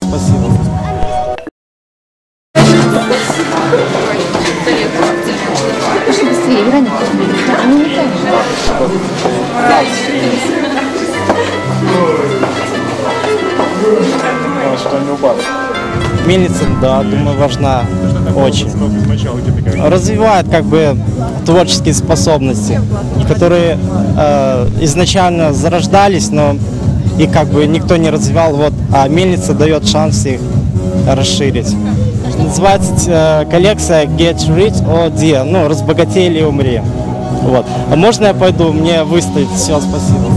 Спасибо. Быстрее, Вероника. Они не так. Что не упало. Мельница, да, думаю, важна очень. Развивает как бы творческие способности, которые изначально зарождались, но их как бы никто не развивал, вот, а мельница дает шанс их расширить. Называется коллекция Get Rich or Die, ну, разбогатей или умри. Вот. А можно я пойду? Мне выставить? Все, спасибо.